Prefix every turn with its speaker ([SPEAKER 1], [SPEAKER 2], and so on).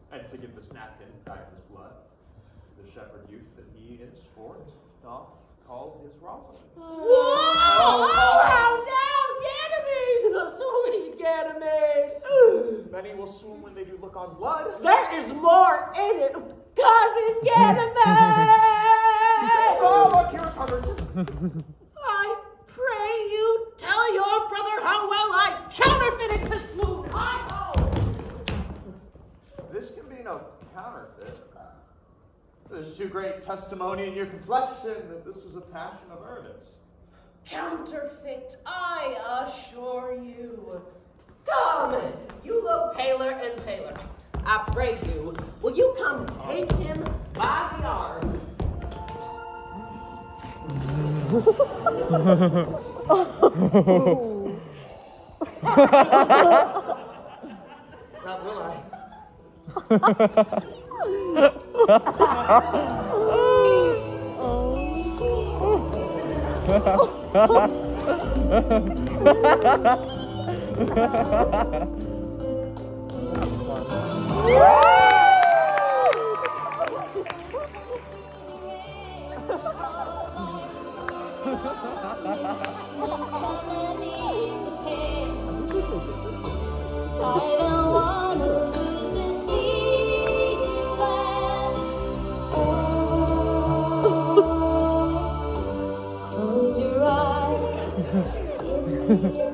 [SPEAKER 1] And to give this napkin Diana's blood, the shepherd youth that he in sport doth call his Rosalind.
[SPEAKER 2] Whoa! Oh, now, Ganymede! Sweet Ganymede!
[SPEAKER 1] Many will swoon when they do look on blood.
[SPEAKER 2] There is more in it, Cousin Ganymede!
[SPEAKER 1] Oh, look here, Utterson.
[SPEAKER 2] I pray you tell your brother how well I counterfeited this swoon.
[SPEAKER 1] This can be no counterfeit. There's too great testimony in your complexion that this was a passion of Ernest.
[SPEAKER 2] Counterfeit, I assure you. Come, you look paler and paler. I pray you, will you come take him by the arm? Not will I.
[SPEAKER 3] I don't want to lose this feeling. Oh, close your eyes.